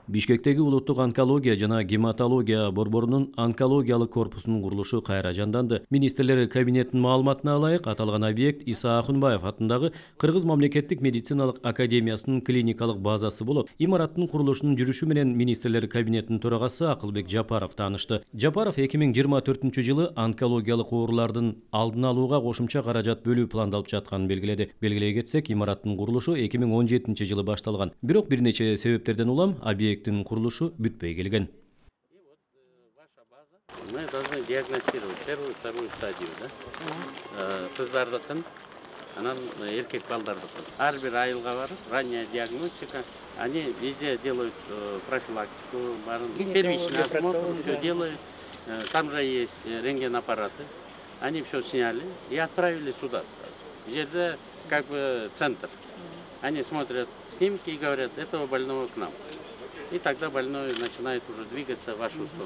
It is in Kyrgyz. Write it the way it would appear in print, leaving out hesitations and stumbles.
Бишкектеги улуттук онкология жана гематология борборунун онкологиялык корпусунун курулушу кайра жанданды. Министрлер кабинетинин маалыматына ылайык, аталган объект Иса Акунбаев атындагы Кыргыз мамлекеттик медициналык академиясынын клиникалык базасы болот. Имараттын курулушунун жүрүшү менен министрлер кабинетинин төрагасы Акылбек Жапаров таанышты. Жапаров 2024-жылы онкологиялык оорулардын алдын алууга кошумча каражат бөлүү пландалып жатканын белгиледи. Белгилей кетсек, имараттын курулушу 2017-жылы башталган. Бирок бир нече себептерден улам объекттин курулушу бүтпөй келген. Мы должны диагностировать первую, вторую стадию, да? Кыздардыкын, анан эркек балдардыкын. Ар бир айылга барып, ранняя диагностика, они везде делают профилактику, первичный осмотр, все делают. Там же есть рентген-аппараты. Они все сняли и отправили сюда. В жерде как бы центр. Они смотрят снимки и говорят, этого больного к нам. И тогда больной начинает уже двигаться в вашу сторону.